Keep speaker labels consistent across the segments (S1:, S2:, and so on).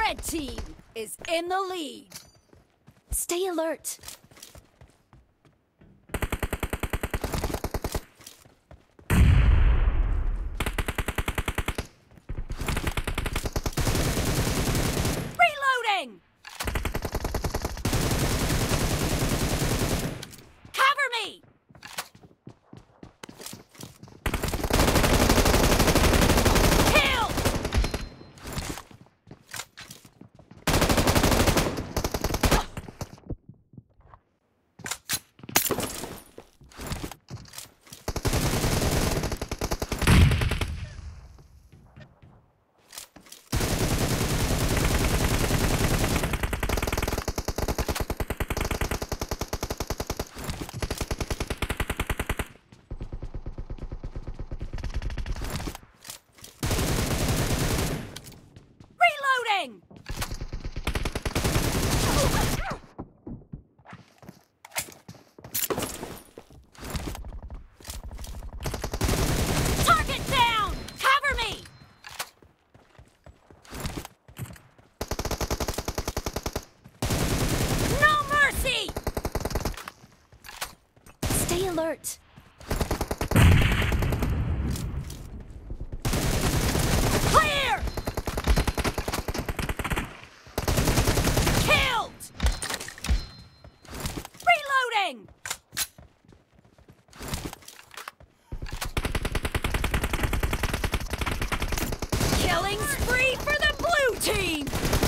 S1: Red team is in the lead. Stay alert. Reloading! Cover me! Kill! Reloading! Target down! Cover me! No mercy! Stay alert. Clear! Killed! Reloading! Killing spree for the blue team!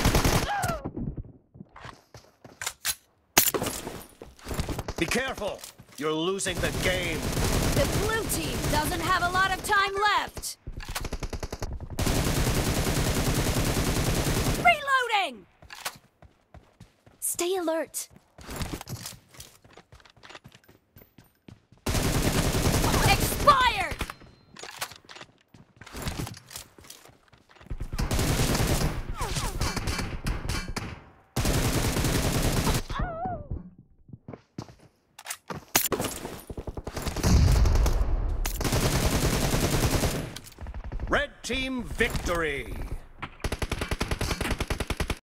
S2: Be careful! You're losing the game.
S1: The blue team doesn't have a lot of time left. Reloading! Stay alert. Expired!
S2: Red team victory!